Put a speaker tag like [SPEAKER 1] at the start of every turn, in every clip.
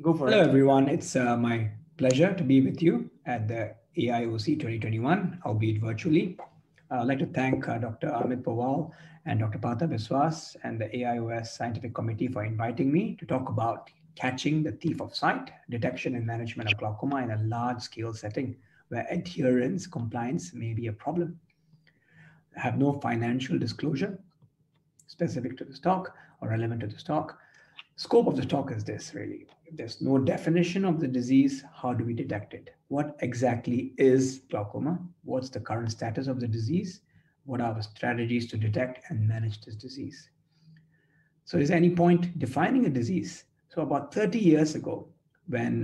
[SPEAKER 1] Go for
[SPEAKER 2] Hello,
[SPEAKER 1] it.
[SPEAKER 2] everyone. It's my pleasure to be with you at the AIOC 2021, albeit virtually. I'd like to thank Dr. Amit Pawal and Dr. Partha Biswas and the AIOS Scientific Committee for inviting me to talk about catching the thief of sight, detection and management of glaucoma in a large scale setting where adherence, compliance may be a problem. I have no financial disclosure specific to the stock or relevant to the stock. Scope of the talk is this really. If there's no definition of the disease, how do we detect it? What exactly is glaucoma? What's the current status of the disease? What are the strategies to detect and manage this disease? So, is there any point defining a disease? So, about 30 years ago, when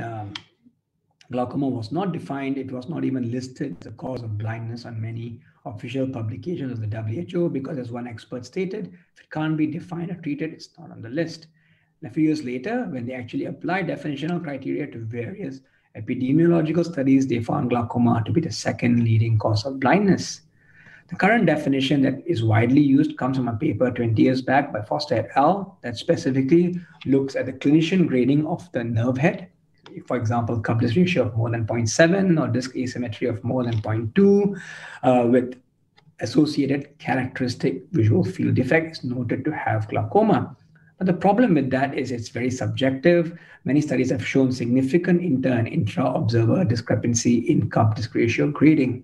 [SPEAKER 2] glaucoma was not defined, it was not even listed as a cause of blindness on many official publications of the WHO because, as one expert stated, if it can't be defined or treated, it's not on the list. And a few years later, when they actually applied definitional criteria to various epidemiological studies, they found glaucoma to be the second leading cause of blindness. The current definition that is widely used comes from a paper 20 years back by Foster et al. That specifically looks at the clinician grading of the nerve head. For example, couples ratio of more than zero point 0.7 or disc asymmetry of more than zero point 0.2 with associated characteristic visual field defect is noted to have glaucoma. But the problem with that is it's very subjective. Many studies have shown significant inter and intra-observer discrepancy in cup disc ratio grading.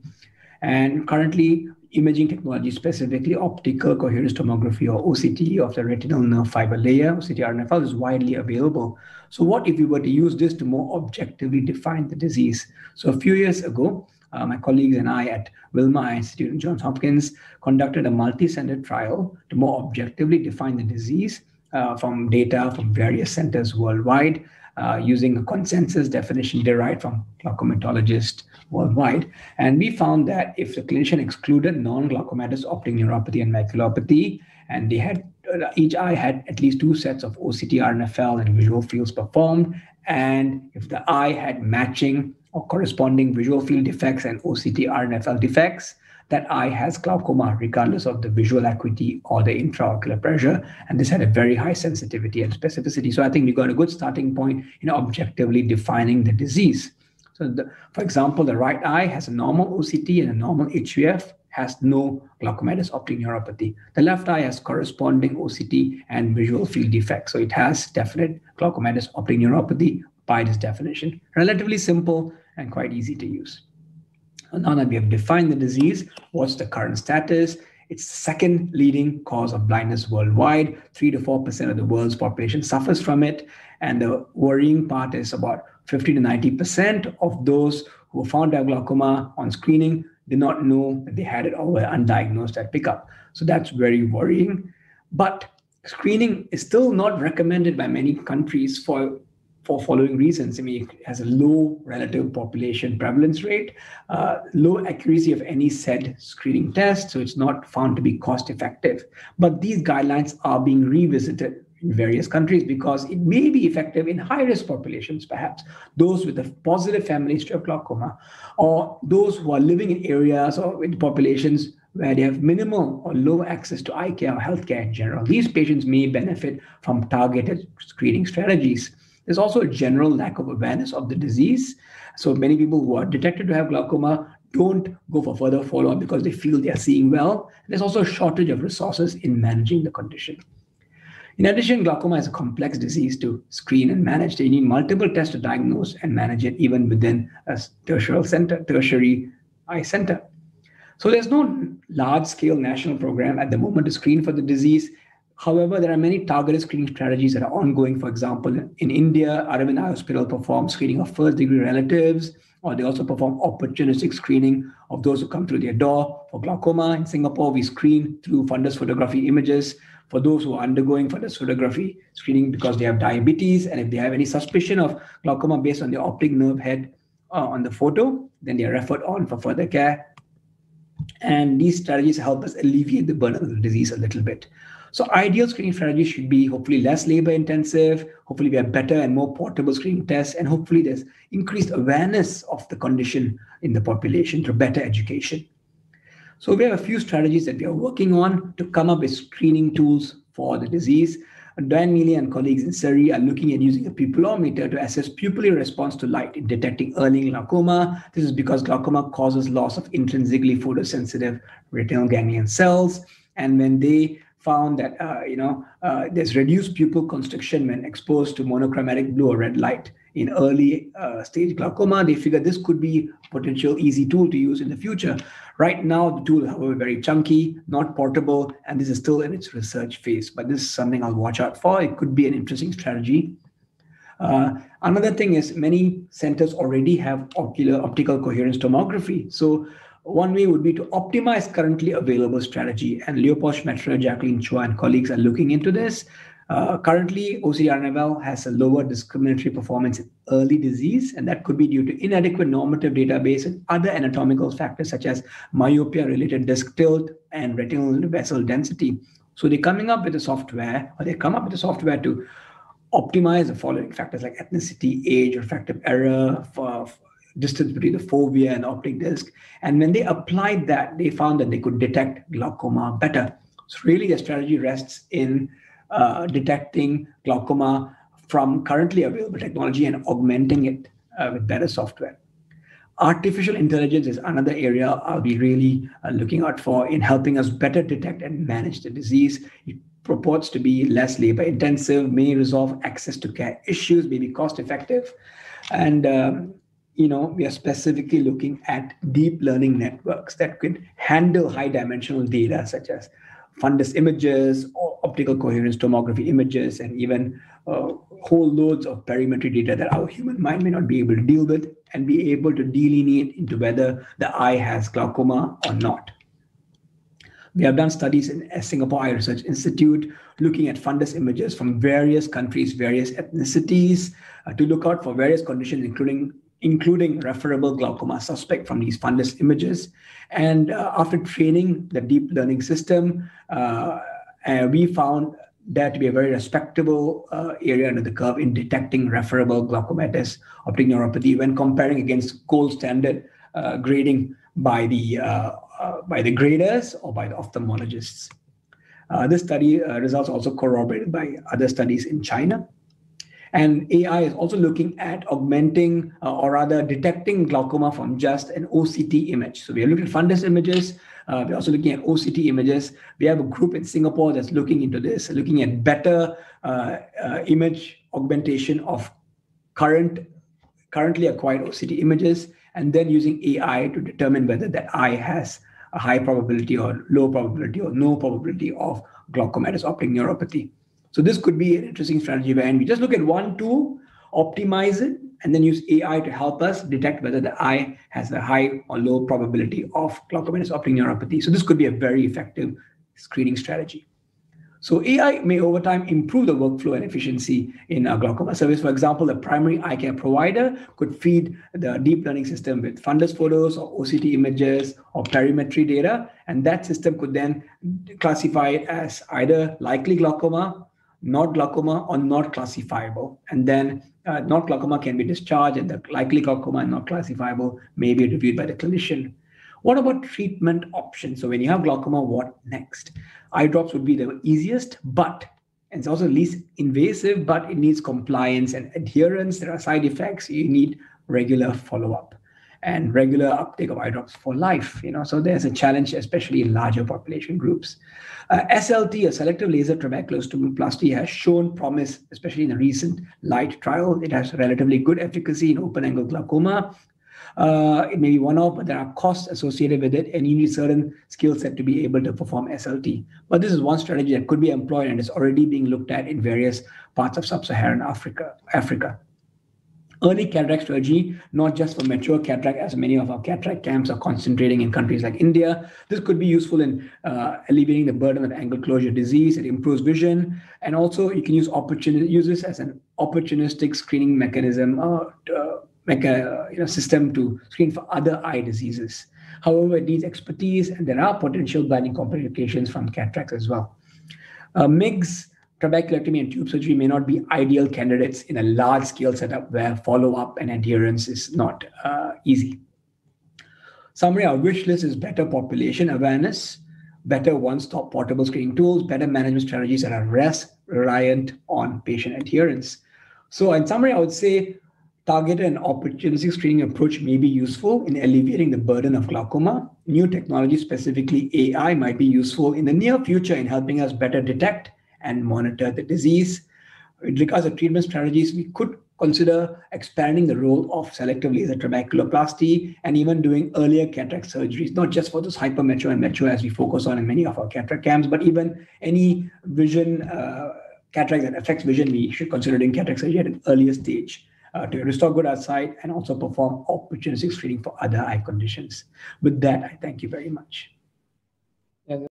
[SPEAKER 2] And currently, imaging technology, specifically optical coherence tomography or OCT of the retinal nerve fiber layer, OCT-RNFL, is widely available. So what if we were to use this to more objectively define the disease? So a few years ago, my colleagues and I at Wilmer Eye Institute and Johns Hopkins conducted a multi-center trial to more objectively define the disease from data from various centers worldwide using a consensus definition derived from glaucomatologists worldwide. And we found that if the clinician excluded non-glaucomatous optic neuropathy and maculopathy, and they had each eye had at least two sets of OCT, RNFL, and visual fields performed, and if the eye had matching or corresponding visual field defects and OCT, RNFL defects, that eye has glaucoma regardless of the visual acuity or the intraocular pressure. And this had a very high sensitivity and specificity. So I think we got a good starting point in objectively defining the disease. So for example, the right eye has a normal OCT and a normal HVF, has no glaucomatous optic neuropathy. The left eye has corresponding OCT and visual field defects. So it has definite glaucomatous optic neuropathy by this definition. Relatively simple and quite easy to use. Now that we have defined the disease, what's the current status? It's the second leading cause of blindness worldwide. 3 to 4% of the world's population suffers from it. And the worrying part is about 50 to 90% of those who were found to have glaucoma on screening did not know that they had it or were undiagnosed at pickup. So that's very worrying. But screening is still not recommended by many countries for following reasons. I mean, it has a low relative population prevalence rate, low accuracy of any said screening test, so it's not found to be cost effective. But these guidelines are being revisited in various countries because it may be effective in high-risk populations, perhaps those with a positive family history of glaucoma, or those who are living in areas or in populations where they have minimal or low access to eye care or healthcare in general. These patients may benefit from targeted screening strategies. There's also a general lack of awareness of the disease. So many people who are detected to have glaucoma don't go for further follow-up because they feel they are seeing well. There's also a shortage of resources in managing the condition. In addition, glaucoma is a complex disease to screen and manage. They need multiple tests to diagnose and manage it even within a tertiary eye center. So there's no large-scale national program at the moment to screen for the disease. However, there are many targeted screening strategies that are ongoing. For example, in India, Aravind Eye Hospital performs screening of first-degree relatives, or they also perform opportunistic screening of those who come through their door for glaucoma. In Singapore, we screen through fundus photography images for those who are undergoing fundus photography screening because they have diabetes, and if they have any suspicion of glaucoma based on the optic nerve head on the photo, then they are referred on for further care. And these strategies help us alleviate the burden of the disease a little bit. So ideal screening strategies should be hopefully less labor intensive, hopefully we have better and more portable screening tests, and hopefully there's increased awareness of the condition in the population through better education. So we have a few strategies that we are working on to come up with screening tools for the disease. Dan Mealy and colleagues in Surrey are looking at using a pupillometer to assess pupillary response to light in detecting early glaucoma. This is because glaucoma causes loss of intrinsically photosensitive retinal ganglion cells. And when they found that there's reduced pupil constriction when exposed to monochromatic blue or red light in early stage glaucoma, they figured this could be a potential easy tool to use in the future. Right now, the tool is, however, very chunky, not portable, and this is still in its research phase. But this is something I'll watch out for. It could be an interesting strategy. Another thing is many centers already have optical coherence tomography. So one way would be to optimize currently available strategy. And Leopold Schmetzer, Jacqueline Chua, and colleagues are looking into this. Currently, OCT-RNFL has a lower discriminatory performance in early disease, and that could be due to inadequate normative database and other anatomical factors such as myopia-related disc tilt and retinal vessel density. So they're coming up with a software, or they come up with a software to optimize the following factors like ethnicity, age, refractive error, for distance between the fovea and the optic disc. And when they applied that, they found that they could detect glaucoma better. So really the strategy rests in detecting glaucoma from currently available technology and augmenting it with better software. Artificial intelligence is another area I'll be really looking out for in helping us better detect and manage the disease. It purports to be less labor intensive, may resolve access to care issues, may be cost effective. And we are specifically looking at deep learning networks that could handle high dimensional data such as fundus images or optical coherence tomography images, and even whole loads of perimetry data that our human mind may not be able to deal with, and be able to delineate into whether the eye has glaucoma or not. We have done studies in Singapore Eye Research Institute looking at fundus images from various countries, various ethnicities, to look out for various conditions, including referable glaucoma suspect from these fundus images. And after training the deep learning system, we found that to be a very respectable area under the curve in detecting referable glaucomatous optic neuropathy when comparing against gold standard grading by the graders or by the ophthalmologists. This study results also corroborated by other studies in China. And AI is also looking at augmenting or rather detecting glaucoma from just an OCT image. So we are looking at fundus images. We're also looking at OCT images. We have a group in Singapore that's looking into this, looking at better image augmentation of currently acquired OCT images, and then using AI to determine whether that eye has a high probability or low probability or no probability of glaucomatous optic neuropathy. So this could be an interesting strategy where we just look at one tool, optimize it, and then use AI to help us detect whether the eye has a high or low probability of glaucomatous optic neuropathy. So this could be a very effective screening strategy. So AI may over time improve the workflow and efficiency in a glaucoma service. For example, the primary eye care provider could feed the deep learning system with fundus photos or OCT images or perimetry data, and that system could then classify it as either likely glaucoma, not glaucoma, or not classifiable. And then not glaucoma can be discharged, and the likely glaucoma and not classifiable may be reviewed by the clinician. What about treatment options? So when you have glaucoma, what next? Eye drops would be the easiest, and it's also least invasive, but it needs compliance and adherence. There are side effects. You need regular follow-up and regular uptake of eye drops for life. So there's a challenge, especially in larger population groups. SLT, a selective laser trabeculostomoplasty, has shown promise, especially in a recent LIGHT trial. It has relatively good efficacy in open-angle glaucoma. It may be one-off, but there are costs associated with it, and you need a certain skill set to be able to perform SLT. But this is one strategy that could be employed and is already being looked at in various parts of sub-Saharan Africa. Early cataract strategy, not just for mature cataract, as many of our cataract camps are concentrating in countries like India. This could be useful in alleviating the burden of angle closure disease. It improves vision, and also you can use this as an opportunistic screening mechanism system to screen for other eye diseases. However, it needs expertise, and there are potential blinding complications from cataracts as well. MIGS, trabeculectomy and tube surgery, may not be ideal candidates in a large-scale setup where follow-up and adherence is not easy. Summary, our wish list is better population awareness, better one-stop portable screening tools, better management strategies that are less reliant on patient adherence. So in summary, I would say targeted and opportunistic screening approach may be useful in alleviating the burden of glaucoma. New technology, specifically AI, might be useful in the near future in helping us better detect and monitor the disease. With regards to treatment strategies, we could consider expanding the role of selective laser trabeculoplasty and even doing earlier cataract surgeries, not just for those hypermetro and metro as we focus on in many of our cataract camps, but even any vision cataract that affects vision, we should consider doing cataract surgery at an earlier stage to restore good eyesight and also perform opportunistic screening for other eye conditions. With that, I thank you very much.